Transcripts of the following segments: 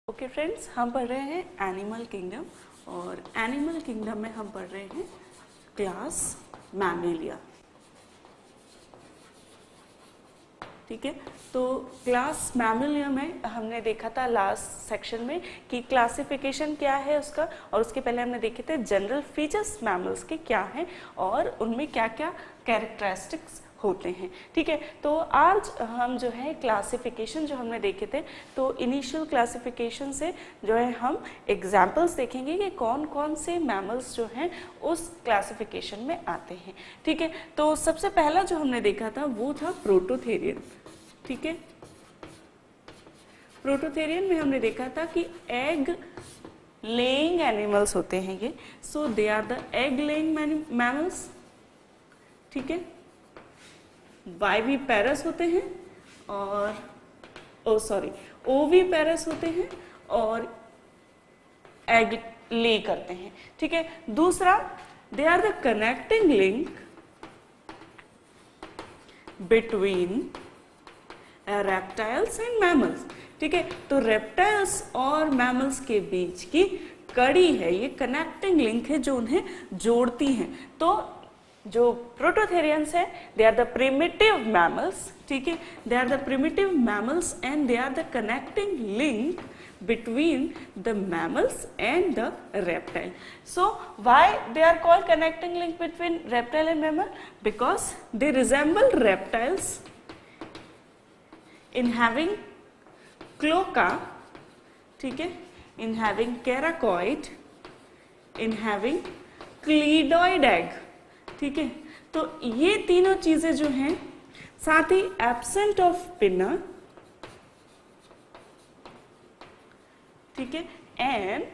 Okay friends, हम पढ़ रहे हैं एनिमल किंगडम और एनिमल किंगडम में हम पढ़ रहे हैं क्लास मैमेलिया। ठीक है, तो क्लास मैमेलिया में हमने देखा था लास्ट सेक्शन में कि क्लासिफिकेशन क्या है उसका, और उसके पहले हमने देखे थे जनरल फीचर्स मैमल्स के क्या हैं और उनमें क्या क्या कैरेक्टरिस्टिक्स होते हैं। ठीक है, तो आज हम जो है क्लासिफिकेशन जो हमने देखे थे, तो इनिशियल क्लासिफिकेशन से जो है हम एग्जाम्पल्स देखेंगे कि कौन कौन से मैमल्स जो हैं उस क्लासिफिकेशन में आते हैं। ठीक है, तो सबसे पहला जो हमने देखा था वो था प्रोटोथेरियन। ठीक है, प्रोटोथेरियन में हमने देखा था कि एग लेइंग एनिमल्स होते हैं ये, so they are the egg laying mammals. ठीक है, वाइविपेरस होते हैं और ओविपेरस होते हैं और एग ले करते हैं। ठीक है, दूसरा they are the connecting link between reptiles and mammals. ठीक है, तो रेप्टाइल्स और मैमल्स के बीच की कड़ी है, ये कनेक्टिंग लिंक है जो उन्हें जोड़ती हैं। तो जो प्रोटोथेरियंस है they are the primitive mammals. ठीक है, they are the primitive mammals and they are the connecting link between the mammals and the reptile. So why they are called connecting link between reptile and mammal? Because they resemble reptiles in having cloaca, ठीक है, in having caracoid, in having cleidoid egg। ठीक है, तो ये तीनों चीजें जो हैं, साथ ही एब्सेंट ऑफ पिना, ठीक है, एंड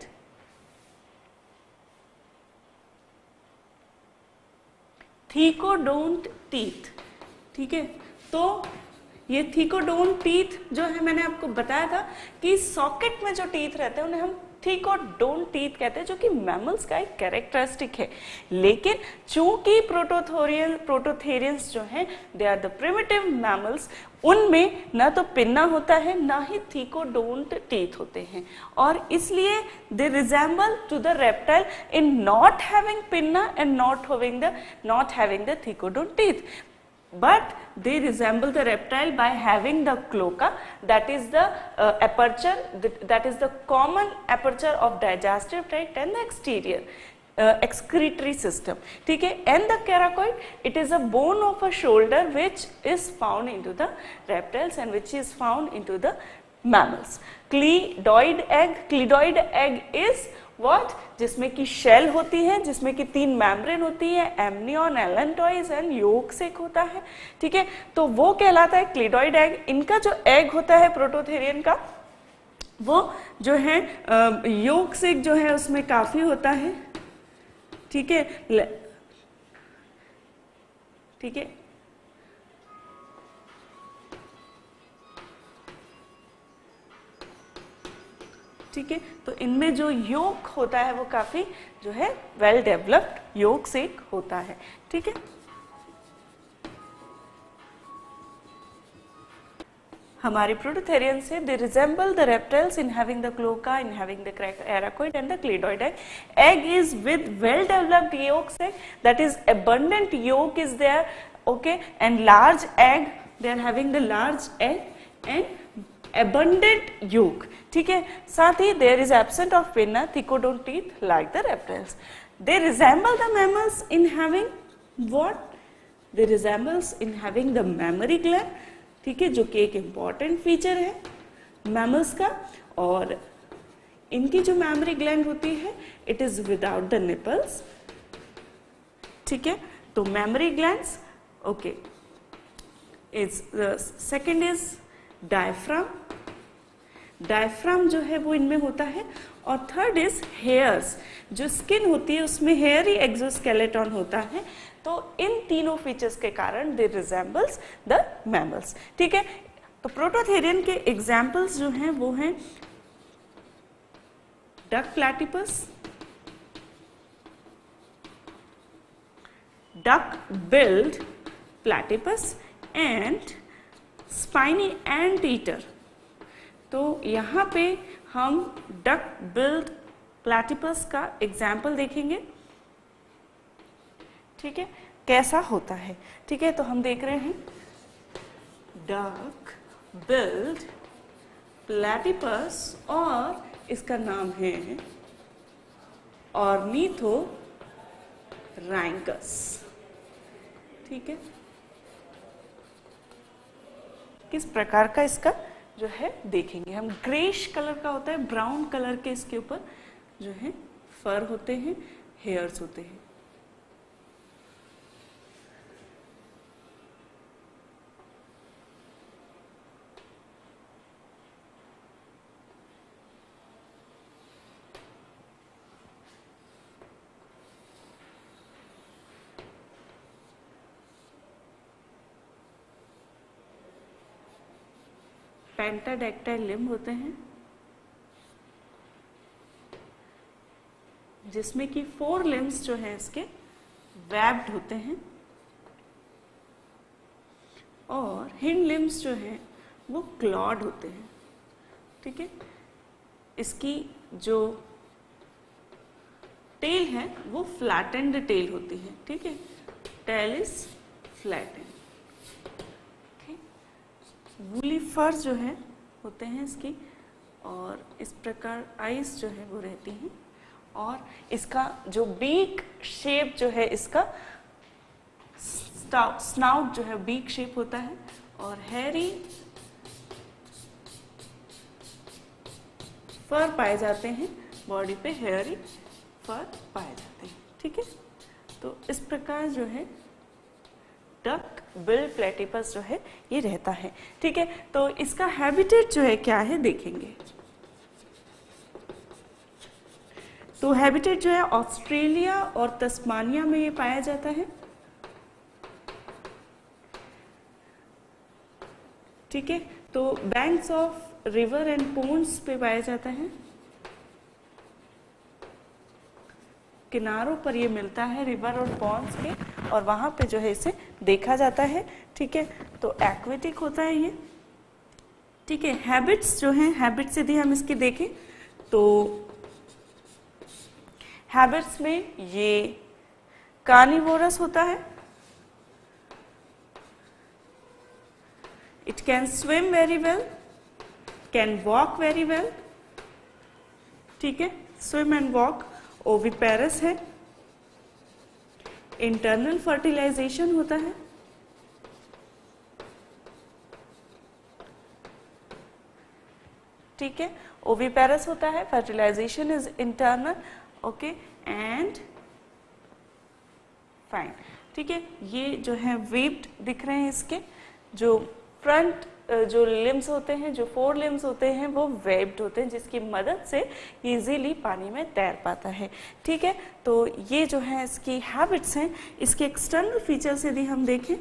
थीकोडोंट टीथ। ठीक है, तो ये थीकोडोंट टीथ जो है, मैंने आपको बताया था कि सॉकेट में जो टीथ रहते हैं उन्हें हम थीकोडोंट टीथ कहते हैं, जो कि मैमल्स का एक कैरेक्टरिस्टिक है। लेकिन चूंकि प्रोटोथेरियंस जो हैं they are the primitive mammals, उनमें ना तो पिन्ना होता है ना ही थीकोडोंट टीथ होते हैं, और इसलिए they resemble to the reptile in not having pinna and not having the thecodont teeth, but they resemble the reptile by having the cloaca, that is the aperture, that is the common aperture of digestive tract and the exterior excretory system. ठीक है, and the caracoid, it is a bone of a shoulder which is found into the reptiles and which is found into the mammals. Cleidoid egg is what? जिसमें की shell होती है, जिसमें की 3 membrane होती है, एमनियन, एलेंटॉइज एंड योक सेक होता है। ठीक है, तो वो कहलाता है क्लिडॉइड एग। इनका जो एग होता है प्रोटोथेरियन का, वो जो है योक सेक जो है उसमें काफी होता है। ठीक है, ठीक है, ठीक है, तो इनमें जो योक होता है वो काफी जो है वेल डेवलप्ड योक सेक होता है। ठीक है, हमारे प्रोटोथेरियन से they resemble the reptiles in having the cloaca, in having the caracoid and the cleidoid egg. Egg is with well developed yolk sac, that is abundant yolk is there, okay, and large egg, they are having the large egg and abundant yolk. ठीक है, साथ ही there is absent of pinna, thecodont teeth like the reptiles. They resemble the mammals in having what? They resembles in having the mammary gland. ठीक है, जो कि एक important feature है mammals का, और इनकी जो mammary gland होती है it is without the nipples। ठीक है, तो mammary glands, okay, is second is diaphragm जो है वो इनमें होता है, और थर्ड इज हेयर्स, जो स्किन होती है उसमें हेयरी एक्सोस्केलेटन होता है। तो इन तीनों फीचर्स के कारण दे रिजेंबल्स द मैमल्स। ठीक है, तो प्रोटोथेरियन के एग्जाम्पल्स जो हैं वो हैं duck platypus, duck billed platypus and spiny anteater. तो यहाँ पे हम डक बिल्ड प्लैटिपस का एग्जाम्पल देखेंगे, ठीक है, कैसा होता है। ठीक है, तो हम देख रहे हैं डक बिल्ड प्लैटिपस और इसका नाम है ऑर्निथोरैंकस। ठीक है, किस प्रकार का इसका जो है देखेंगे हम। ग्रेश कलर का होता है, ब्राउन कलर के इसके ऊपर जो है फर होते हैं, हेयर्स होते हैं। पेंटाडेक्टाइल लिम्ब होते हैं जिसमें कि 4 लिम्ब्स जो है इसके वेब्ड होते हैं और हिंड लिम्ब्स जो है वो क्लॉड होते हैं। ठीक है, इसकी जो टेल है वो फ्लैटेंड टेल होती है। ठीक है, tail is flattened. Woolly fur जो है होते हैं इसकी और इस प्रकार आइज जो है वो रहती हैं और इसका जो बीक शेप जो है इसका स्नाउट जो है बीक शेप होता है और हेयरी फर पाए जाते हैं, बॉडी पे हेयरी फर पाए जाते हैं। ठीक है, तो इस प्रकार जो है डक बिल्ड प्लैटिपस जो है ये रहता है। ठीक है, तो इसका हैबिटेट जो है क्या है देखेंगे। तो हैबिटेट जो है ऑस्ट्रेलिया और तस्मानिया में ये पाया जाता है। ठीक है, तो banks of river and ponds पे पाया जाता है, किनारों पर ये मिलता है रिवर और पॉन्ड्स के और वहां पे जो है इसे देखा जाता है। ठीक है, तो एक्वेटिक होता है ये। ठीक है, हैबिट्स जो हैं, हैबिट्स यदि हम इसकी देखें तो हैबिट्स में ये कार्निवोरस होता है, it can swim very well, can walk very well. ठीक है, स्विम एंड वॉक। ओविपेरस है, इंटरनल फर्टिलाइजेशन होता है, ठीक है, ओविपेरस होता है, fertilisation is internal, okay and fine. ठीक है, ये जो है वेब्ड दिख रहे हैं, इसके जो फ्रंट जो लिम्स होते हैं, जो 4 लिम्स होते हैं वो वेब्ड होते हैं जिसकी मदद से इजीली पानी में तैर पाता है। ठीक है, तो ये जो है इसकी हैबिट्स हैं। इसके एक्सटर्नल फीचर्स यदि हम देखें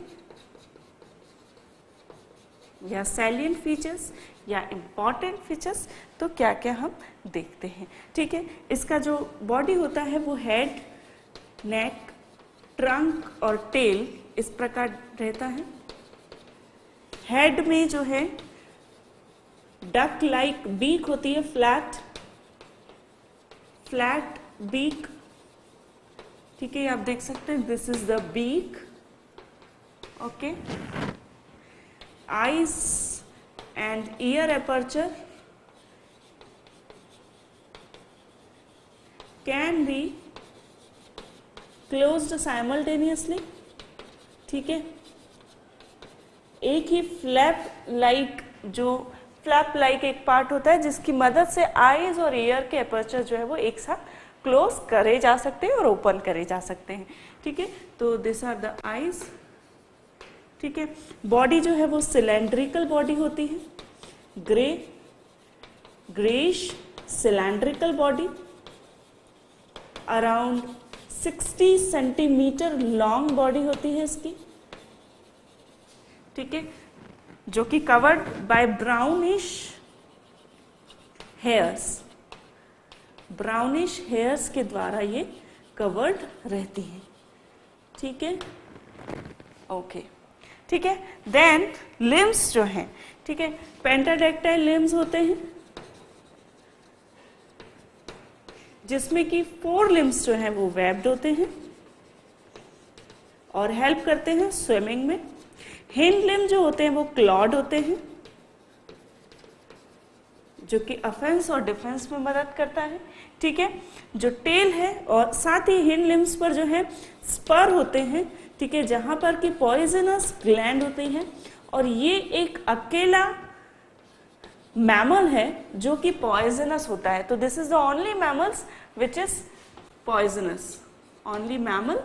या सैलिएंट फीचर्स या इम्पॉर्टेंट फीचर्स, तो क्या क्या हम देखते हैं। ठीक है, इसका जो बॉडी होता है वो हेड, नेक, ट्रंक और टेल इस प्रकार रहता है। हेड में जो है डक लाइक बीक होती है, फ्लैट बीक। ठीक है, आप देख सकते हैं, this is the beak. Okay, eyes and ear aperture can be closed simultaneously. ठीक है, एक ही फ्लैप लाइक एक पार्ट होता है जिसकी मदद से आईज और ईयर के एपर्चर जो है वो एक साथ क्लोज करे जा सकते हैं और ओपन करे जा सकते हैं। ठीक है, तो दिस आर द आईज। ठीक है, बॉडी जो है वो सिलेंड्रिकल बॉडी होती है, greyish cylindrical body, around 60 centimetre long body होती है इसकी। ठीक है, जो कि covered by brownish hairs, brownish hairs के द्वारा ये कवर्ड रहती है। ठीक है, ओके, ठीक है। देन लिम्स जो हैं, ठीक है। पेंटाडेक्टाइल लिम्स होते हैं जिसमें कि 4 लिम्स जो हैं वो वेब्ड होते हैं और हेल्प करते हैं स्विमिंग में। हिंड लिम्ब जो होते हैं वो क्लॉड होते हैं जो कि ऑफेंस और डिफेंस में मदद करता है, ठीक है। जो टेल है और साथ ही हिंड लिम्स पर जो है स्पर होते हैं, ठीक है, जहां पर कि पॉइजनस ग्लैंड होती है और ये एक अकेला मैमल है जो कि पॉइजनस होता है। तो this is the only mammals which is poisonous, only mammal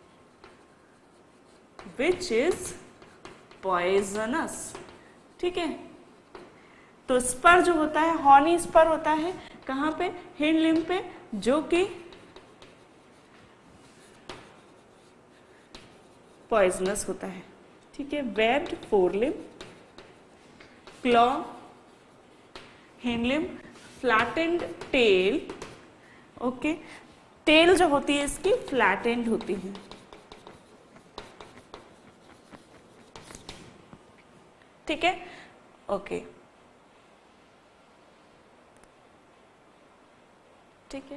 which is poisonous, ठीक है। तो स्पर जो होता है, हॉर्नी स्पर होता है कहाँ पे, हिंड लिम्ब पे, जो कि पॉइजनस होता है, ठीक है। Webbed forelimb, claw, hind limb, flattened tail, okay. Tail जो होती है इसकी फ्लैटेंड होती है, ठीक है, ओके, ठीक है,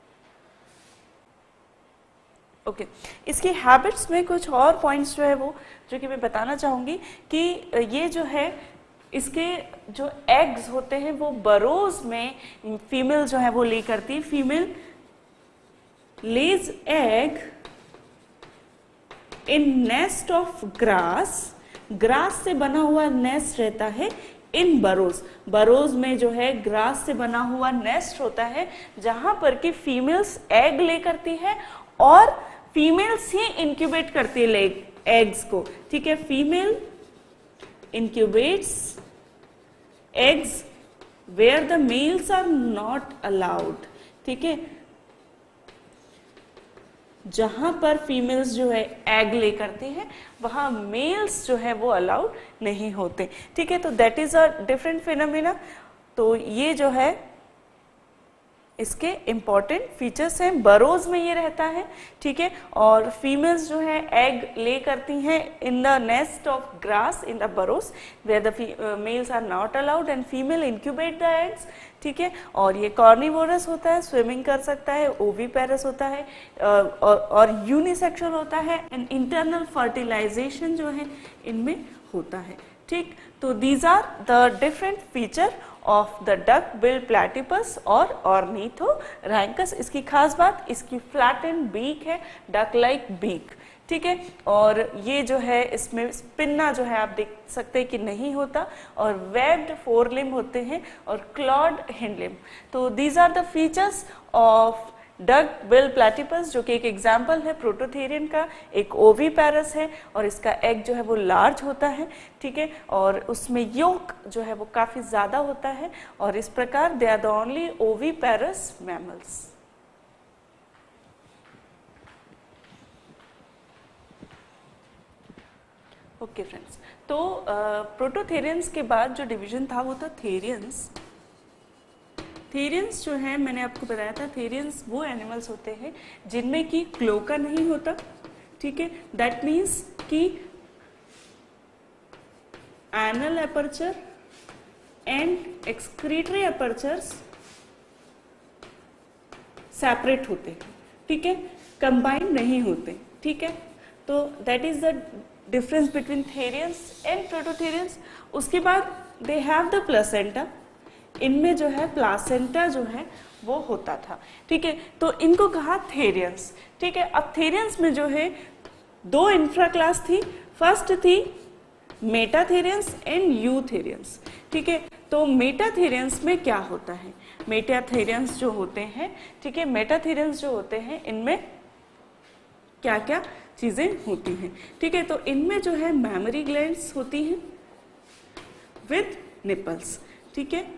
ओके। इसकी हैबिट्स में कुछ और पॉइंट्स जो है वो जो कि मैं बताना चाहूंगी कि ये जो है इसके जो एग्स होते हैं वो बरोज में फीमेल जो है वो ले करती है। Female lays egg in nest of grass, grass से बना हुआ नेस्ट रहता है इन बरोज, बरोज में जो है ग्रास से बना हुआ नेस्ट होता है जहां पर कि फीमेल्स एग ले करती है और फीमेल्स ही इंक्यूबेट करती है एग्स को, ठीक है। Female incubates eggs where the males are not allowed, ठीक है, जहां पर फीमेल्स जो है एग ले करती हैं वहां मेल्स जो है वो अलाउड नहीं होते, ठीक है। तो that is a different phenomena. तो ये जो है इसके इंपॉर्टेंट फीचर्स हैं। बरोज में ये रहता है, ठीक है, और फीमेल्स जो है एग ले करती हैं in the nest of grass in the burrows where the males are not allowed and female incubate the eggs, ठीक है। और ये कॉर्निवोरस होता है, स्विमिंग कर सकता है, ओवीपेरस होता है और यूनिसेक्सुअल होता है एंड इंटरनल फर्टिलाइजेशन जो है इनमें होता है, ठीक। तो these are the different feature of the duck billed platypus और ऑर्निथोरैंकस। इसकी खास बात इसकी फ्लैटेंड बीक है, डक लाइक बीक, ठीक है। और ये जो है इसमें स्पिन्ना जो है आप देख सकते हैं कि नहीं होता और वेब्ड फोरलिम्ब होते हैं और क्लॉड हिंड लिम्ब। तो these are the features of duck bill platypus जो कि एक एग्जाम्पल है प्रोटोथेरियन का। एक ओवीपेरस है और इसका एग जो है वो लार्ज होता है, ठीक है, और उसमें योक जो है वो काफी ज्यादा होता है और इस प्रकार they are the only oviparous mammals. Okay friends, तो प्रोटोथेरियंस के बाद जो डिवीजन था वो था थेरियंस। थेरियंस जो है मैंने आपको बताया था, थेरियंस वो एनिमल्स होते हैं जिनमें कि क्लोका नहीं होता, ठीक है। दैट मीन्स कि anal aperture and excretory apertures separate होते हैं, ठीक है, कंबाइंड नहीं होते, ठीक है। तो that is the difference between therians and prototherians. उसके बाद दे हैव द प्लेसेंटा, इनमें जो है प्लासेंटा जो है वो होता था, ठीक है। तो इनको कहा थेरियंस, ठीक है। अब थेरियंस में जो है 2 इंफ्रा क्लास थी, फर्स्ट थी मेटाथेरियंस एंड यूथेरियंस, ठीक है। तो मेटाथेरियंस में क्या होता है, मेटाथेरियंस जो होते हैं, ठीक है, मेटाथेरियंस जो होते हैं इनमें क्या क्या चीजें होती हैं, ठीक है। तो इनमें जो है मैमरी ग्लैंड्स होती हैं विद निपल्स, ठीक है,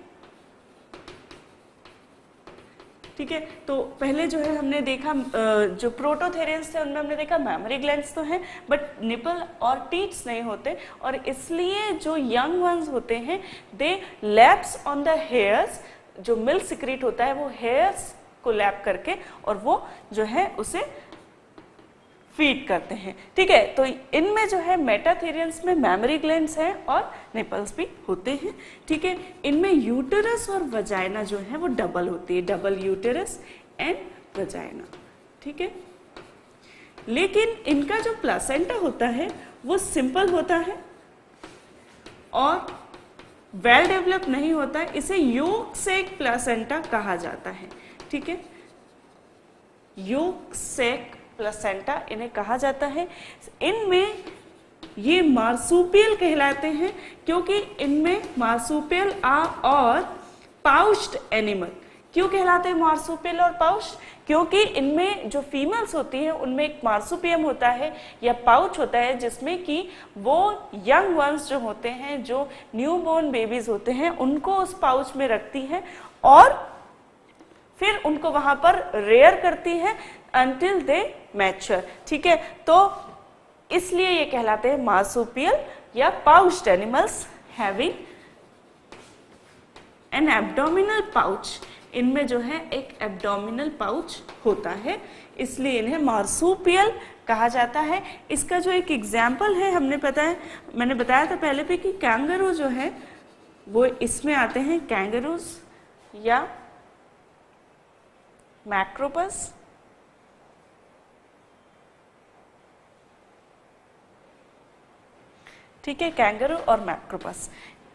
ठीक है। तो पहले जो है हमने देखा जो प्रोटोथेरियंस थे उनमें हमने देखा मैमरी ग्लैंड्स तो हैं बट निपल और टीट्स नहीं होते और इसलिए जो यंग वंस होते हैं they laps on the hairs, जो मिल्क सिक्रीट होता है वो हेयर्स को लैप करके और वो जो है उसे फीड करते हैं। ठीक है, तो इनमें जो है मेटाथेरियंस में मैमरी ग्लैंड्स हैं और निपल्स भी होते हैं। ठीक है, इनमें यूटेरस और वजाइना जो है वो डबल होती है, डबल यूटेरस एंड वजाइना। ठीक है, लेकिन इनका जो प्लासेंटा होता है वो सिंपल होता है और वेल डेवलप नहीं होता है, इसे योग सेक प्लासेंटा कहा जाता है। ठीक है, योग सेक प्लासेंटा इन्हें कहा जाता है। इनमें ये मार्सुपियल कहलाते हैं क्योंकि इनमें मार्सुपियल और पाउच्ड एनिमल। क्यों कहलाते हैं मार्सुपियल और पाउच्ड? क्योंकि इनमें जो फीमेल्स होती हैं उनमें एक मार्सुपियम होता है या पाउच होता है जिसमें कि वो यंग वंस जो होते हैं, जो न्यूबॉर्न बेबीज होते हैं, उनको उस पाउच में रखती है और फिर उनको वहां पर रेयर करती है until they mature। ठीक है, तो इसलिए ये कहलाते हैं मार्सुपियल या pouched animals having an abdominal pouch. इनमें जो है एक एब्डोमिनल पाउच होता है, इसलिए इन्हें मार्सुपियल कहा जाता है। इसका जो एक एग्जाम्पल है, मैंने बताया था पहले भी कि कैंगरू जो है वो इसमें आते हैं, कैंगरूज या मैक्रोपस। ठीक है, कैंगरू और मैक्रोपस।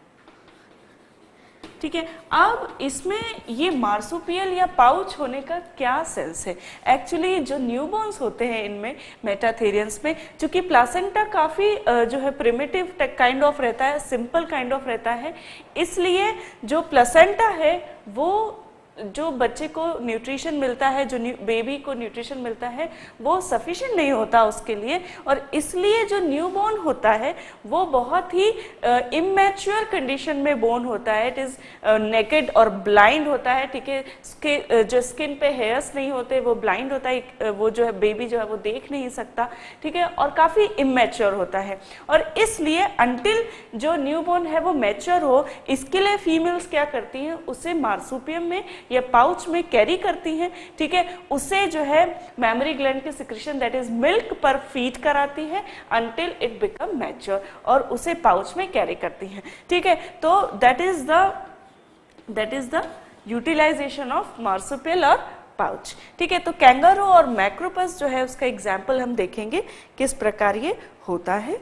ठीक है, अब इसमें ये मार्सुपियल या पाउच होने का क्या सेंस है? एक्चुअली जो न्यूबॉर्न्स होते हैं इनमें मेटाथेरियंस में, चूंकि प्लासेंटा काफी जो है प्रिमिटिव काइंड ऑफ रहता है, सिंपल काइंड ऑफ रहता है, इसलिए जो प्लासेंटा है वो जो बच्चे को न्यूट्रिशन मिलता है, जो बेबी को न्यूट्रिशन मिलता है, वो सफिशिएंट नहीं होता उसके लिए, और इसलिए जो न्यूबॉर्न होता है वो बहुत ही इमैच्योर कंडीशन में बोर्न होता है। इट इज नेकेड और ब्लाइंड होता है। ठीक है, उसके जो स्किन पे हेयर्स नहीं होते, वो ब्लाइंड होता है, वो जो है बेबी जो है वो देख नहीं सकता। ठीक है, और काफी इमैच्योर होता है, और इसलिए अंटिल जो न्यूबॉर्न है वो मैच्योर हो, इसके लिए फीमेल्स क्या करती हैं, उसे मार्सुपियम में या पाउच में कैरी करती हैं। ठीक है, उसे जो है मैमरी ग्लैंड की सिक्रीशन दैट इज मिल्क पर फीड कराती है अंटिल इट बिकम मैच्योर, और उसे पाउच में कैरी करती हैं। ठीक है, तो that is the utilization of marsupial और पाउच। ठीक है, तो कैंगारू और मैक्रोपस जो है उसका एग्जाम्पल हम देखेंगे किस प्रकार ये होता है।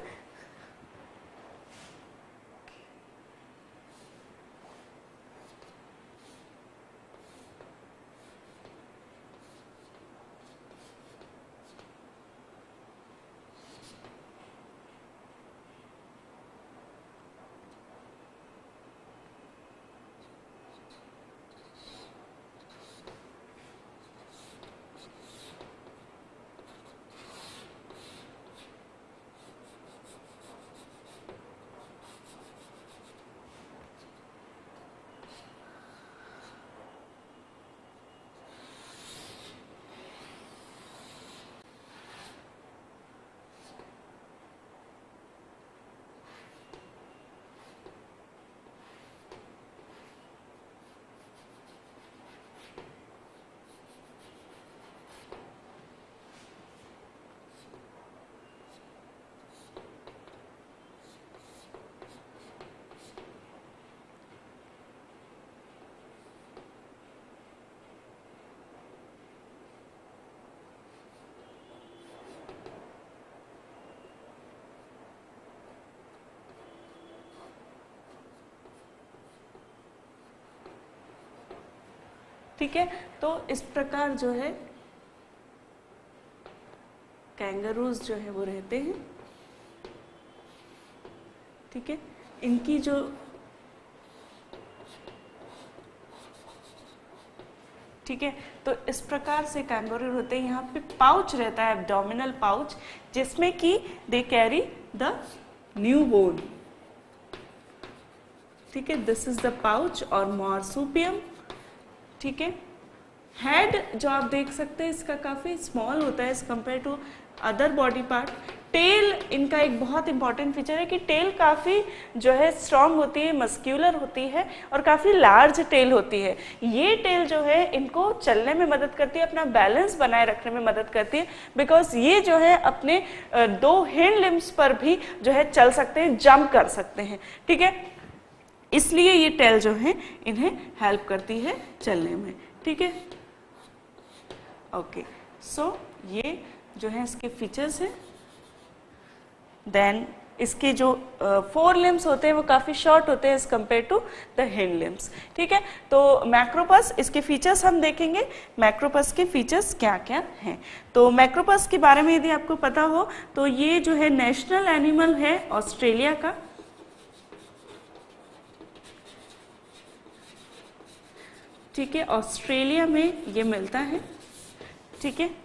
ठीक है, तो इस प्रकार जो है कैंगरूज जो है वो रहते हैं। ठीक है, इनकी जो ठीक है, तो इस प्रकार से कैंगरू होते हैं। यहाँ पे पाउच रहता है, एब्डोमिनल पाउच, जिसमें कि दे कैरी द न्यूबॉर्न। ठीक है, दिस इज द पाउच और मार्सुपियम। ठीक है, हेड जो आप देख सकते हैं इसका काफी स्मॉल होता है as compare to other body part. Tail इनका एक बहुत इंपॉर्टेंट फीचर है कि टेल काफ़ी जो है स्ट्रॉन्ग होती है, मस्क्यूलर होती है और काफ़ी लार्ज टेल होती है। ये टेल जो है इनको चलने में मदद करती है, अपना बैलेंस बनाए रखने में मदद करती है, बिकॉज ये जो है अपने 2 हिंड लिम्स पर भी जो है चल सकते हैं, जंप कर सकते हैं, ठीक है। इसलिए ये टेल जो है इन्हें हेल्प करती है चलने में, ठीक है। ओके, सो ये जो है इसके फीचर्स हैं। देन इसके जो 4 लिम्स होते हैं वो काफ़ी शॉर्ट होते हैं as compare to the hind limbs, ठीक है। तो मैक्रोपस, इसके फीचर्स हम देखेंगे, मैक्रोपस के फीचर्स क्या क्या हैं। तो मैक्रोपस के बारे में यदि आपको पता हो तो ये जो है नेशनल एनिमल है ऑस्ट्रेलिया का, ठीक है। ऑस्ट्रेलिया में ये मिलता है, ठीक है।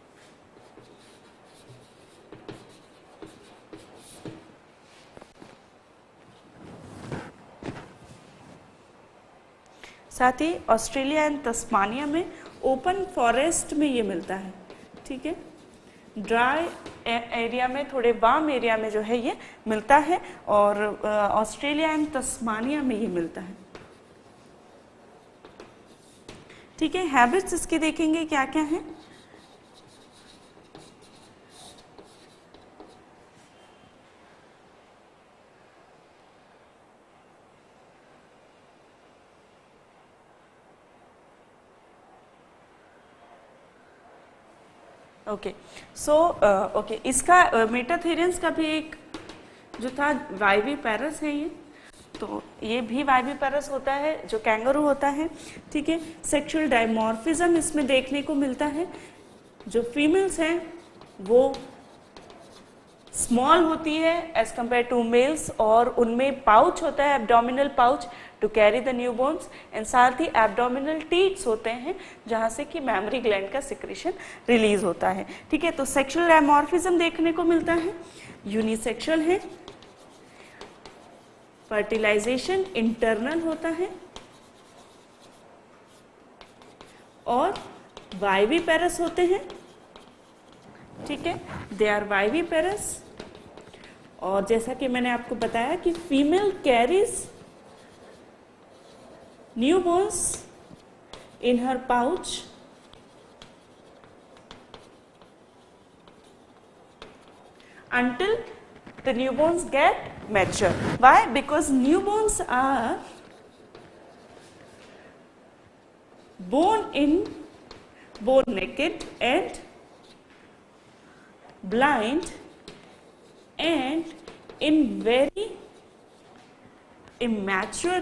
साथ ही ऑस्ट्रेलिया एंड तस्मानिया में ओपन फॉरेस्ट में ये मिलता है, ठीक है। ड्राई एरिया में, थोड़े वार्म एरिया में जो है ये मिलता है, और ऑस्ट्रेलिया एंड तस्मानिया में ये मिलता है, ठीक है। हैबिट्स इसके देखेंगे क्या क्या है। ओके, सो ओके, इसका मेटाथेरियंस का भी एक जो था वाइविपेरस है ये, तो ये भी वाइविपेरस होता है जो कैंगरू होता है, ठीक है। सेक्सुअल डायमॉर्फिज्म इसमें देखने को मिलता है, जो फीमेल्स हैं वो स्मॉल होती है एज कंपेयर टू मेल्स, और उनमें पाउच होता है, abdominal pouch to carry the newborns, and साथ ही एब्डोमिनल टीट्स होते हैं जहां से कि मैमरी ग्लैंड का सिक्रेशन रिलीज होता है, ठीक है। तो सेक्सुअल डायमॉर्फिज्म देखने को मिलता है, यूनिसेक्सुअल है, फर्टिलाइजेशन इंटरनल होता है, और वाइविपेरस होते हैं, ठीक है। दे आर वाइविपेरस, और जैसा कि मैंने आपको बताया कि female carries newborns in her pouch until the newborns get mature. Why? Because newborns are born naked and blind and in very immature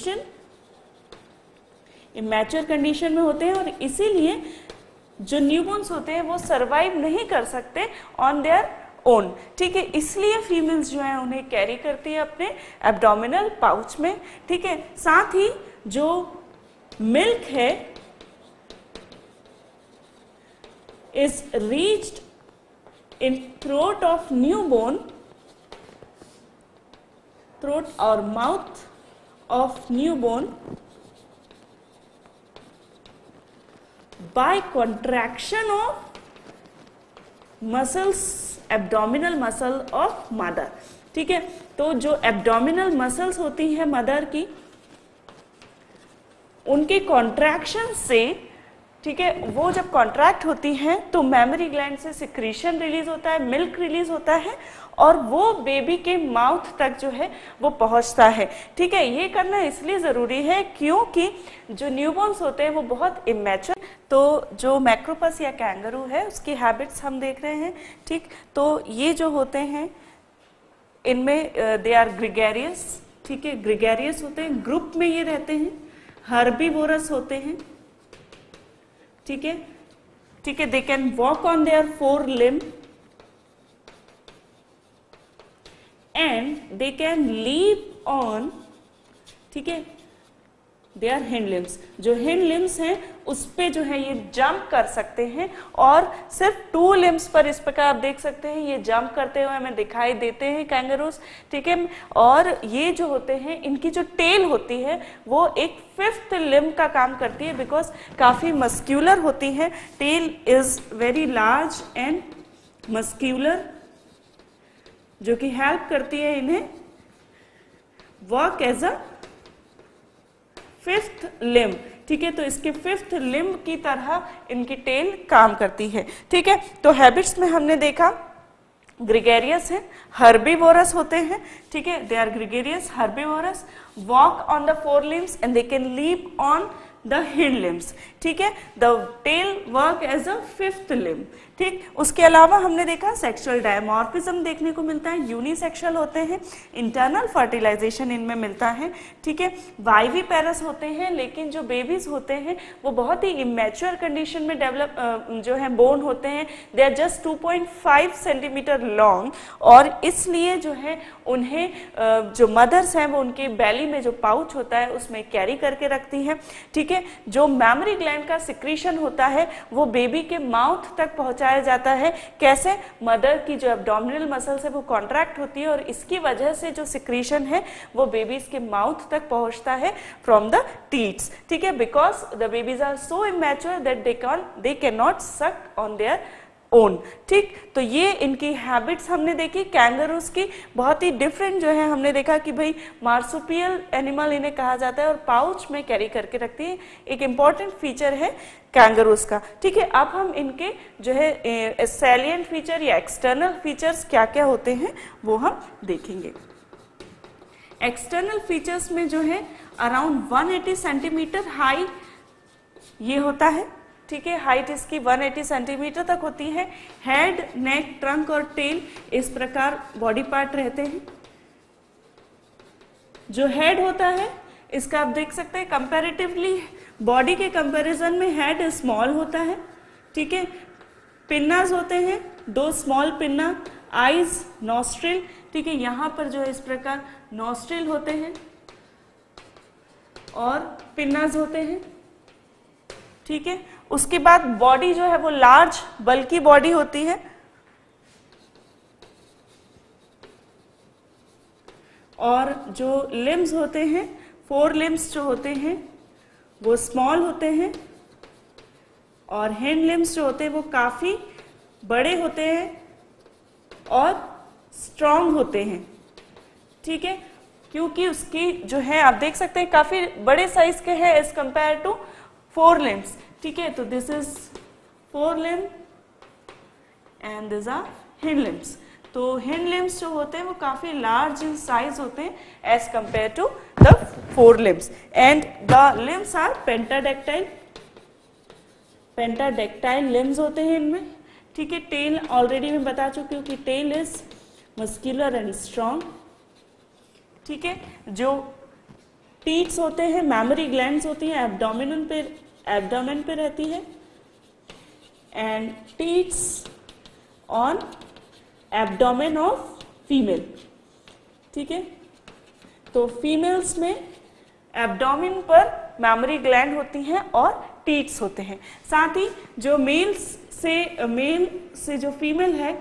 condition में होते हैं, और इसीलिए जो न्यूबॉर्न्स होते हैं वो सरवाइव नहीं कर सकते ऑन देयर ओन, ठीक है। इसलिए फीमेल्स जो है उन्हें कैरी करती है अपने एब्डोमिनल पाउच में, ठीक है। साथ ही जो मिल्क है is reached in throat of newborn, throat और mouth of newborn by contraction of muscles, abdominal muscle of mother, ठीक है। तो जो एब्डोमिनल मसल्स होती है मदर की, उनके कॉन्ट्रैक्शन से, ठीक है, वो जब कॉन्ट्रैक्ट होती है तो मेमरी ग्लैंड से सिक्रीशन रिलीज होता है, मिल्क रिलीज होता है, और वो बेबी के माउथ तक जो है वो पहुंचता है, ठीक है। ये करना इसलिए ज़रूरी है क्योंकि जो न्यूबॉर्न्स होते हैं वो बहुत इमेच्योर, तो जो मैक्रोपस या कैंगरू है उसकी हैबिट्स हम देख रहे हैं, ठीक। तो ये जो होते हैं इनमें दे आर ग्रिगेरियस, ठीक है, ग्रिगेरियस होते हैं, ग्रुप में ये रहते हैं, हर्बीवोरस होते हैं, ठीक है, ठीक है। They can walk on their 4 limb and they can leap on, ठीक है, देयर हिंड लिम्स। जो हिंड लिम्स हैं उस पे जो है ये जंप कर सकते हैं, और सिर्फ 2 लिम्स पर इस प्रकार आप देख सकते हैं ये जंप करते हुए हमें दिखाई देते हैं कैंगरूस, ठीक है। और ये जो होते हैं इनकी जो टेल होती है वो एक 5th लिम्ब का काम करती है, बिकॉज काफी मस्क्यूलर होती है, tail is very large and muscular, जो कि हेल्प करती है इन्हें work as a fifth limb. ठीक है, तो इसके फिफ्थ लिम्ब की तरह इनकी टेल काम करती है। ठीक है, तो हैबिट्स में हमने देखा ग्रेगेरियस है, हर्बीवोरस होते हैं। ठीक है, they are gregarious, herbivorous, walk on the four limbs and they can leap on the hind limbs. ठीक है, the tail work as a fifth limb. ठीक, उसके अलावा हमने देखा सेक्सुअल डायमॉर्फिज्म देखने को मिलता है, यूनिसेक्सुअल होते हैं, इंटरनल फर्टिलाइजेशन इनमें मिलता है। ठीक है, वाइविपेरस होते हैं, लेकिन जो बेबीज होते हैं वो बहुत ही इमेच्योर कंडीशन में डेवलप जो है बोर्न होते हैं। They are just 2.5 centimetre long, और इसलिए जो है उन्हें जो मदर्स हैं वो उनके बैली में जो पाउच होता है उसमें कैरी करके रखती हैं। ठीक है, जो मैमरी ग्लैंड का सिक्रीशन होता है वो बेबी के माउथ तक पहुंचाया जाता है। कैसे? मदर की जो एब्डोमिनल मसल्स है वो कॉन्ट्रैक्ट होती है, और इसकी वजह से जो सिक्रीशन है वो बेबीज के माउथ तक पहुंचता है फ्रॉम द टीट्स। ठीक है, because the babies are so immature that they can not suck on their own. ठीक, तो ये इनकी हैबिट्स हमने देखी। कैंगरूस की बहुत ही डिफरेंट जो है, हमने देखा कि भाई मार्सुपियल एनिमल इन्हें कहा जाता है और पाउच में कैरी करके रखती है, एक इंपॉर्टेंट फीचर है कैंगरूस का। ठीक है, अब हम इनके जो है सैलिएंट फीचर या एक्सटर्नल फीचर्स क्या क्या होते हैं वो हम देखेंगे। एक्सटर्नल फीचर्स में जो है अराउंड 180 सेंटीमीटर हाई ये होता है। ठीक है, हाइट इसकी 180 सेंटीमीटर तक होती है। हेड, नेक, ट्रंक और टेल इस प्रकार बॉडी पार्ट रहते हैं। जो हेड होता है इसका आप देख सकते हैं कंपैरेटिवली बॉडी के कंपैरिजन में हेड स्मॉल होता है। ठीक है, पिन्नास होते हैं, 2 स्मॉल पिन्ना, आईज, नॉस्ट्रिल। ठीक है, यहां पर जो है इस प्रकार नॉस्ट्रिल होते हैं और पिन्नास होते हैं। ठीक है, उसके बाद बॉडी जो है वो लार्ज बल्की बॉडी होती है, और जो लिम्स होते हैं 4 लिम्स जो होते हैं वो स्मॉल होते हैं, और हैंड लिम्स जो होते हैं वो काफी बड़े होते हैं और स्ट्रॉन्ग होते हैं। ठीक है, क्योंकि उसकी जो है आप देख सकते हैं काफी बड़े साइज के हैं एज कंपेयर टू 4 लिम्स। ठीक है, तो this is 4 limb and this are hind limbs. तो हिंड लिम्स जो होते हैं वो काफी लार्ज इन साइज होते हैं as compare to the 4 limbs, and the limbs are pentadactyl. Pentadactyl limbs होते हैं इनमें। ठीक है, टेल ऑलरेडी मैं बता चुकी हूँ कि tail is muscular and strong. ठीक है, जो टीट्स होते हैं मैमरी ग्लैंड्स होती हैं एब्डोमेन पे रहती है, and teats on abdomen of female. ठीक है, तो फीमेल्स में एब्डोमेन पर मैमरी ग्लैंड होती हैं और टीट्स होते हैं। साथ ही जो मेल से जो फीमेल है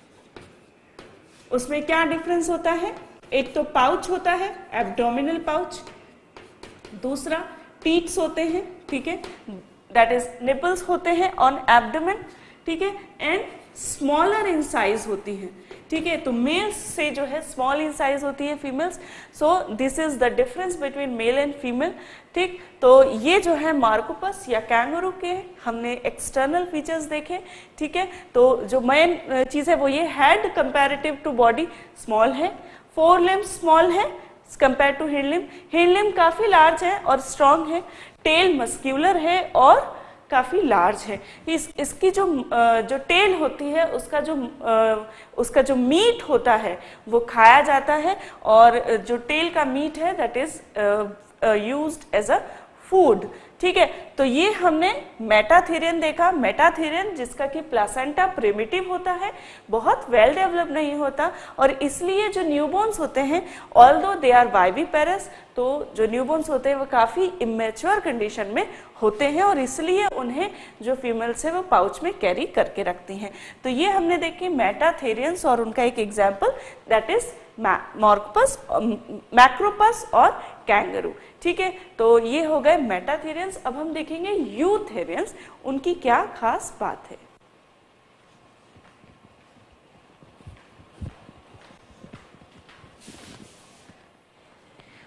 उसमें क्या डिफरेंस होता है? एक तो पाउच होता है, एब्डोमिनल पाउच, दूसरा टीट्स होते हैं। ठीक है, दैट इज निपल्स होते हैं ऑन एब्डोमेन। ठीक है, एंड स्मॉलर इन साइज होती है। ठीक है, तो मेल्स से जो है स्मॉल इन साइज होती है फीमेल्स। So this is the difference between male and female. ठीक, तो ये जो है मार्कोपस या कैंगरू के हमने एक्सटर्नल फीचर्स देखे। ठीक है, तो जो मेन चीज है वो ये head comparative to body small है, 4 लिम्स स्मॉल है compare to hind limb. Hind limb काफी लार्ज है और स्ट्रॉन्ग है, टेल मस्क्यूलर है और काफी लार्ज है। इसकी जो टेल होती है उसका जो मीट होता है वो खाया जाता है, और जो टेल का मीट है that is used as a food. ठीक है, तो ये हमने मेटाथेरियन देखा। मेटाथेरियन जिसका कि प्लासेंटा प्रिमिटिव होता है, बहुत वेल डेवलप नहीं होता, और इसलिए जो न्यूबॉर्न्स होते हैं ऑल्दो दे आर वाइविपेरस, तो जो न्यूबॉर्न्स होते हैं वो काफी इमेच्योर कंडीशन में होते हैं, और इसलिए उन्हें जो फीमेल्स है वो पाउच में कैरी करके रखती हैं। तो ये हमने देखी मेटाथेरियंस, और उनका एक example that is marcopus, macropus और कैंगरू। ठीक है, तो ये हो गए मेटाथेरियंस। अब हम देखेंगे यूथेरियंस, उनकी क्या खास बात है।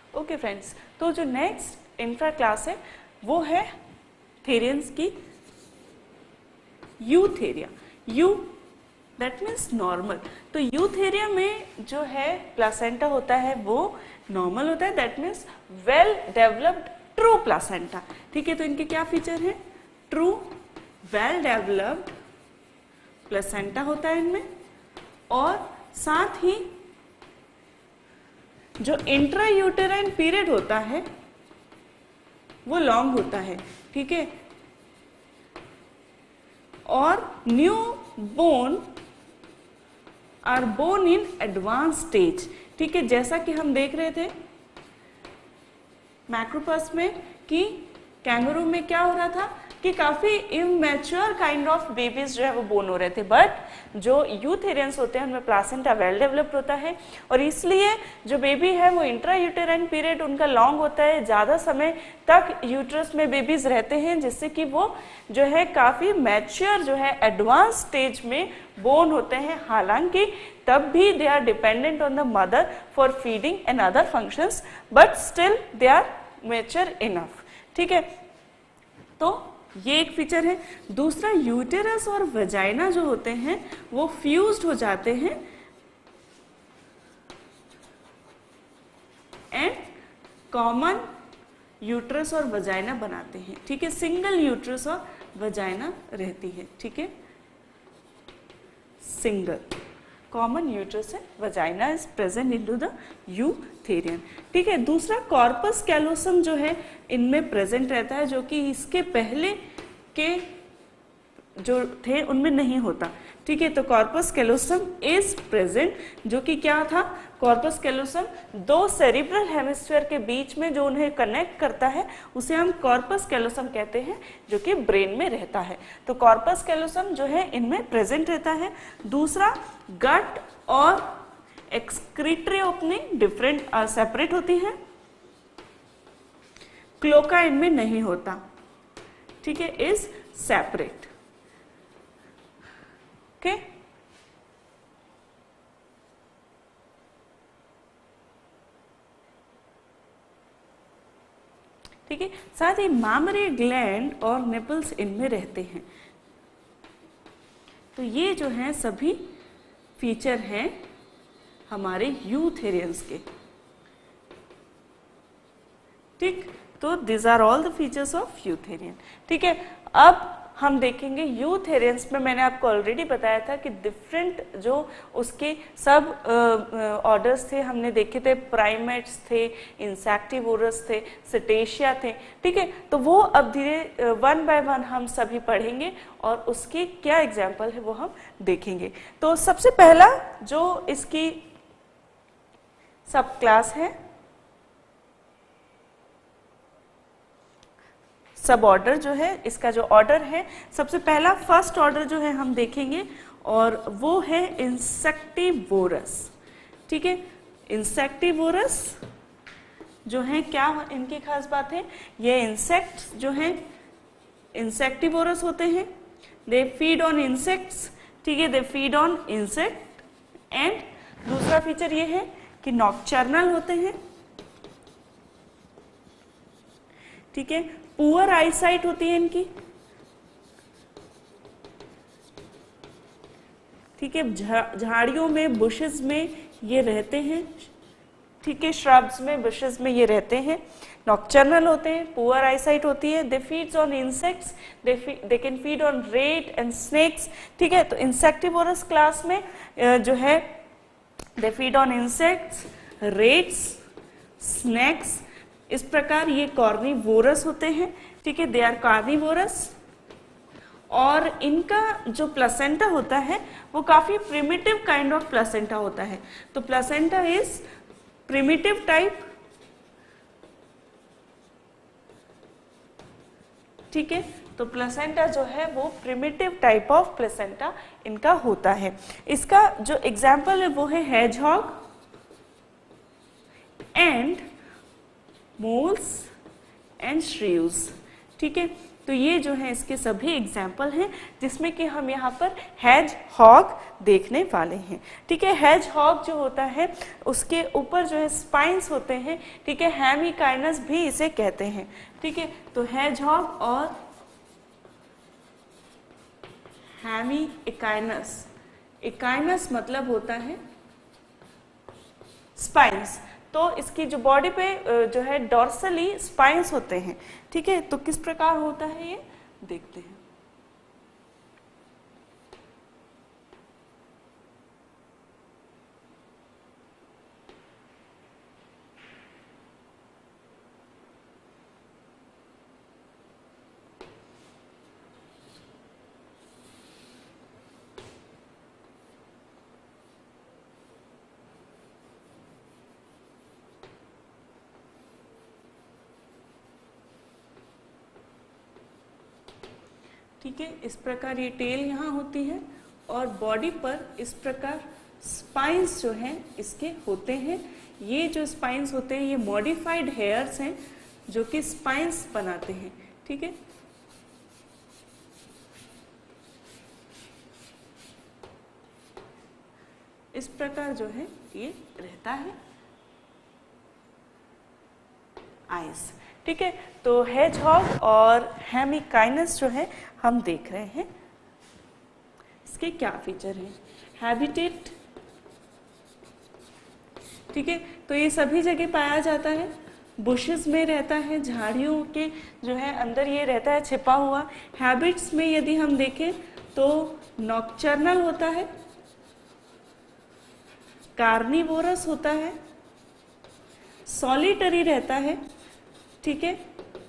ओके फ्रेंड्स, तो जो नेक्स्ट इंफ्रा क्लास है वो है थेरियंस की eutheria. Eu that means normal. तो यूथेरिया में जो है प्लासेंटा होता है वो नॉर्मल होता है, that means well developed true placenta. ठीक है, तो इनके क्या फीचर हैं? ट्रू वेल डेवलप्ड प्लासेंटा होता है इनमें, और साथ ही जो इंट्रा यूटेराइन पीरियड होता है वो लॉन्ग होता है। ठीक है, और newborn are born in advance stage. ठीक है, जैसा कि हम देख रहे थे मैक्रोपस में कि कैंगरू में क्या हो रहा था कि काफी इमेच्योर काइंड ऑफ बेबीज जो है वो बोर्न हो रहे थे, बट जो यूथेरियंस होते हैं उनमें प्लासेंटा वेल डेवलप्ड होता है, और इसलिए जो बेबी है वो इंट्रा यूटेराइन पीरियड उनका लॉन्ग होता है, ज्यादा समय तक यूट्रस में बेबीज रहते हैं, जिससे कि वो जो है काफी मैच्योर जो है एडवांस स्टेज में बोर्न होते हैं। हालांकि तब भी they are dependent on the mother for feeding and other functions, but still they are mature enough. ठीक है, तो ये एक फीचर है। दूसरा, यूटेरस और वजाइना जो होते हैं वो फ्यूज्ड हो जाते हैं एंड कॉमन यूट्रस और वजाइना बनाते हैं। ठीक है, सिंगल यूट्रस और वजाइना रहती है। ठीक है, single common uterus and vagina is present into the eutherian. ठीक है, दूसरा कॉर्पस कैलोसम जो है इनमें प्रेजेंट रहता है, जो कि इसके पहले के जो थे उनमें नहीं होता। ठीक है, तो कॉर्पस कैलोसम इज प्रेजेंट, जो कि क्या था? कॉर्पस कैलोसम दो सेरिब्रल हेमिस्फीयर के बीच में जो उन्हें कनेक्ट करता है उसे हम कॉर्पस कैलोसम कहते हैं, जो कि ब्रेन में रहता है। तो कॉर्पस कैलोसम जो है इनमें प्रेजेंट रहता है। दूसरा, गट और एक्सक्रीटरी ओपनिंग डिफरेंट सेपरेट होती है, क्लोका इनमें नहीं होता। ठीक है, इज सेपरेट। ओके, ठीक है, साथ ही मैमरी ग्लैंड और निपल्स इनमें रहते हैं। तो ये जो है सभी फीचर हैं हमारे यूथेरियंस के। ठीक, तो this are all the features of eutherian. ठीक है, अब हम देखेंगे यूथेरियंस में मैंने आपको ऑलरेडी बताया था कि डिफरेंट जो उसके सब ऑर्डर्स थे हमने देखे थे, प्राइमेट्स थे, इंसेक्टिवोरस थे, सिटेशिया थे। ठीक है, तो वो अब धीरे वन बाय वन हम सभी पढ़ेंगे और उसकी क्या एग्जाम्पल है वो हम देखेंगे। तो सबसे पहला जो इसकी सब क्लास है, सब ऑर्डर जो है, इसका जो ऑर्डर है, सबसे पहला फर्स्ट ऑर्डर जो है हम देखेंगे और वो है इंसेक्टिवोरस। ठीक है, इंसेक्टिवोरस जो है क्या इनकी खास बात है? ये इंसेक्ट्स जो हैं इंसेक्टिवोरस होते हैं, दे फीड ऑन इंसेक्ट्स। ठीक है, they feed on insect. And दूसरा फीचर ये है कि नॉक्टर्नल होते हैं। ठीक है, पुअर आईसाइट होती है इनकी। ठीक है, झाड़ियों में, बुशेस में ये रहते हैं। ठीक है, श्रब्स में, बुशेस में ये रहते हैं। नॉक्टर्नल होते हैं, पुअर आईसाइट होती है। They feeds on insects, they can feed on rat and snakes. ठीक है, तो इंसेक्टिवोरस क्लास में जो है they feed on insects, rats, snakes. इस प्रकार ये कार्निवोरस होते हैं। ठीक है, दे आर कार्निवोरस। और इनका जो प्लेसेंटा होता है वो काफी प्रिमिटिव काइंड ऑफ प्लेसेंटा होता है। तो प्लेसेंटा इज प्रिमिटिव टाइप। ठीक है, तो प्लेसेंटा जो है वो प्रिमिटिव टाइप ऑफ प्लेसेंटा इनका होता है। इसका जो एग्जाम्पल है वो है hedgehog and moles and shrews. ठीक है, तो ये जो है इसके सभी एग्जाम्पल हैं जिसमें कि हम यहाँ पर हैज हॉग देखने वाले हैं। ठीक है, हैज हॉग जो होता है उसके ऊपर जो है स्पाइंस होते हैं। ठीक है, हेमिकाइनस भी इसे कहते हैं। ठीक है, तो हैज हॉग और हेमिकाइनस, इकाइनस मतलब होता है स्पाइंस, तो इसकी जो बॉडी पे जो है डॉर्सली स्पाइंस होते हैं। ठीक है, तो किस प्रकार होता है ये देखते हैं। ठीक है, इस प्रकार ये टेल यहाँ होती है और बॉडी पर इस प्रकार स्पाइंस जो हैं इसके होते हैं। ये जो स्पाइंस होते हैं ये मॉडिफाइड हेयर्स हैं जो कि स्पाइंस बनाते हैं। ठीक है, इस प्रकार जो है ये रहता है आइस। ठीक है, तो हेजहॉग और हेमिकाइनस जो है हम देख रहे हैं, इसके क्या फीचर हैं। हैबिटेट, ठीक है, तो ये सभी जगह पाया जाता है, बुशेस में रहता है, झाड़ियों के जो है अंदर ये रहता है छिपा हुआ। हैबिट्स में यदि हम देखें तो नॉक्टर्नल होता है, कार्निवोरस होता है, सॉलिटरी रहता है। ठीक है,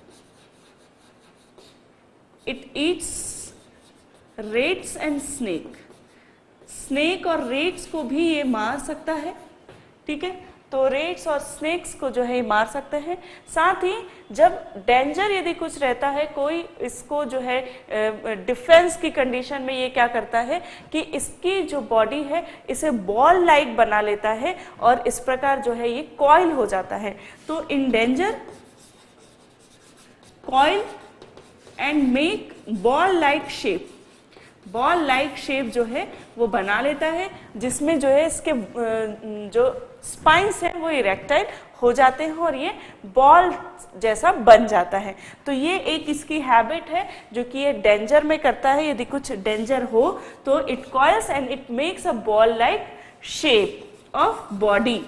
it eats rats and snake, snake और रेट्स को भी ये मार सकता है। ठीक है, तो रेट्स और स्नेक्स को जो है ये मार सकते हैं। साथ ही जब डेंजर यदि कुछ रहता है, कोई इसको जो है डिफेंस की कंडीशन में ये क्या करता है कि इसकी जो बॉडी है इसे बॉल लाइक बना लेता है और इस प्रकार जो है ये कॉइल हो जाता है। तो in danger coil and make ball like shape, ball like shape जो है वो बना लेता है, जिसमें जो है इसके जो स्पाइंस है वो इरेक्टाइल हो जाते हैं और ये बॉल जैसा बन जाता है। तो ये एक इसकी हैबिट है जो कि ये डेंजर में करता है। यदि कुछ डेंजर हो तो it coils and it makes a ball like shape of body.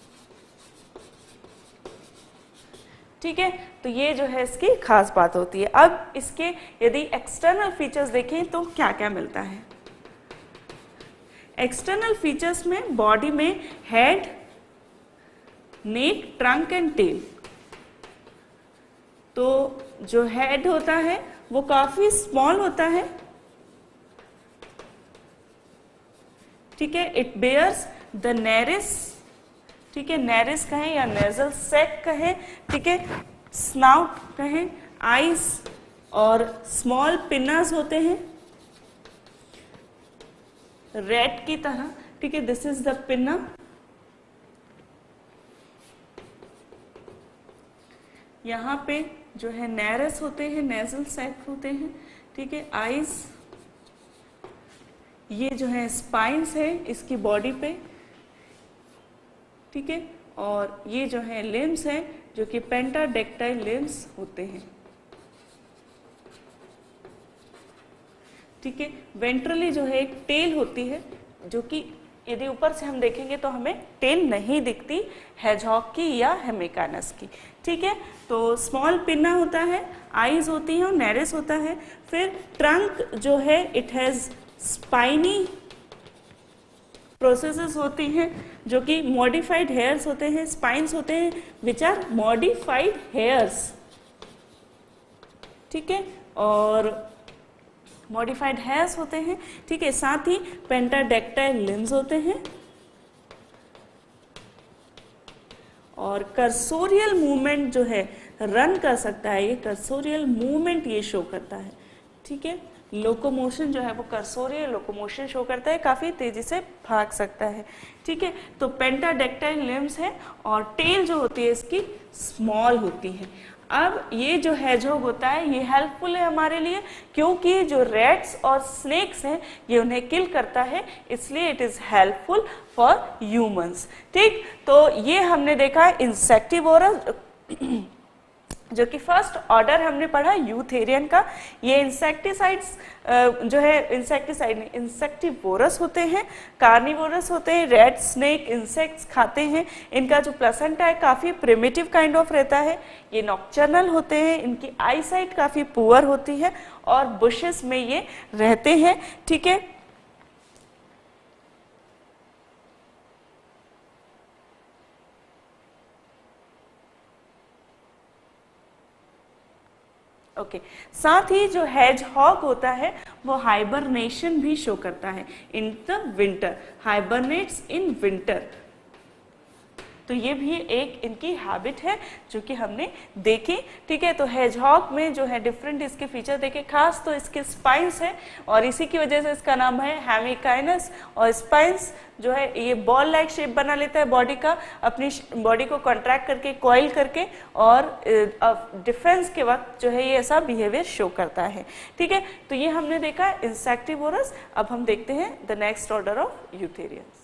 ठीक है, तो ये जो है इसकी खास बात होती है। अब इसके यदि एक्सटर्नल फीचर्स देखें तो क्या क्या मिलता है। एक्सटर्नल फीचर्स में बॉडी में head, neck, trunk and tail. तो जो हेड होता है वो काफी स्मॉल होता है। ठीक है, इट बेयर्स द नेरिस, ठीक है, नेरिस कहें या नेजल सेक कहें, ठीक है, स्नाउट कहें, आईज और स्मॉल पिनास होते हैं रेट की तरह। ठीक है, दिस इज द पिना। यहाँ पे जो है नेरस होते हैं, नेजल सैक होते हैं। ठीक है, आईज, ये जो है स्पाइंस है इसकी बॉडी पे। ठीक है, और ये जो है लिम्स है जो कि पेंटाडेक्टाइल लिम्स होते हैं। ठीक है, वेंट्रली जो है एक टेल होती है जो कि यदि ऊपर से हम देखेंगे तो हमें टेल नहीं दिखती हेजहॉग की या हेमिकाइनस की। ठीक है, तो स्मॉल पिना होता है, आईज होती हैं और नेरिस होता है। फिर ट्रंक जो है इट हैज स्पाइनी प्रोसेसेस होती हैं जो कि मॉडिफाइड हेयर्स होते हैं, स्पाइंस होते हैं विच आर मॉडिफाइड हेयर्स। ठीक है, और मॉडिफाइड हेयर्स होते हैं। ठीक है, साथ ही पेंटाडेक्टाइल लिम्स होते हैं और कर्सोरियल मूवमेंट जो है रन कर सकता है, ये कर्सोरियल मूवमेंट ये शो करता है। ठीक है, लोकोमोशन जो है वो कर्सोरियल लोकोमोशन शो करता है, काफी तेजी से भाग सकता है। ठीक है, तो पेंटाडेक्टाइल लिम्स है और टेल जो होती है इसकी स्मॉल होती है। अब ये जो हेजहॉग होता है ये हेल्पफुल है हमारे लिए, क्योंकि जो रैट्स और स्नेक्स हैं ये उन्हें किल करता है, इसलिए it is helpful for humans. ठीक, तो ये हमने देखा है इंसेक्टिवोरस, जो कि फर्स्ट ऑर्डर हमने पढ़ा यूथेरियन का। ये इंसेक्टिसाइड्स जो है, इंसेक्टिसाइड नहीं, इंसेक्टिवोरस होते हैं, कार्निवोरस होते हैं, रैट स्नेक इंसेक्ट्स खाते हैं। इनका जो प्लेसेंटा है काफी प्रिमिटिव काइंड ऑफ रहता है। ये नॉक्टर्नल होते हैं, इनकी आई साइट काफी पुअर होती है और बुशेस में ये रहते हैं। ठीक है, ओके साथ ही जो हेजहॉग होता है वो हाइबरनेशन भी शो करता है in the winter, hibernates in winter. तो ये भी एक इनकी हैबिट है जो कि हमने देखी। ठीक है, तो हेजहॉग में जो है डिफरेंट इसके फीचर देखे, खास तो इसके स्पाइंस है और इसी की वजह से इसका नाम है हेमिकाइनस। और स्पाइंस जो है ये बॉल लाइक शेप बना लेता है बॉडी का, अपनी बॉडी को कॉन्ट्रैक्ट करके, कॉइल करके, और डिफेंस के वक्त जो है ये ऐसा बिहेवियर शो करता है। ठीक है, तो ये हमने देखा इंसेक्टिवोरस। अब हम देखते हैं द नेक्स्ट ऑर्डर ऑफ यूथेरियंस।